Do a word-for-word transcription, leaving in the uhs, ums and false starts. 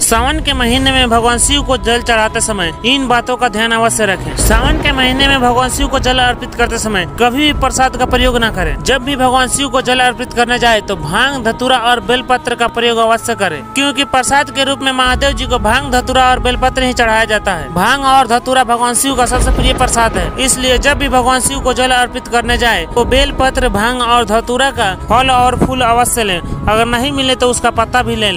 सावन के महीने में भगवान शिव को जल चढ़ाते समय इन बातों का ध्यान अवश्य रखें। सावन के महीने में भगवान शिव को जल अर्पित करते समय कभी भी प्रसाद का प्रयोग न करें। जब भी भगवान शिव को जल अर्पित करने जाए तो भांग, धतूरा और बेलपत्र का प्रयोग अवश्य करें, क्योंकि प्रसाद के रूप में महादेव जी को भांग, धतूरा और बेलपत्र ही चढ़ाया जाता है। भांग और धतूरा भगवान शिव का सबसे प्रिय प्रसाद है, इसलिए जब भी भगवान शिव को जल अर्पित करने जाए तो बेलपत्र, भांग और धतूरा का फल और फूल अवश्य लें। अगर नहीं मिले तो उसका पत्ता भी लें।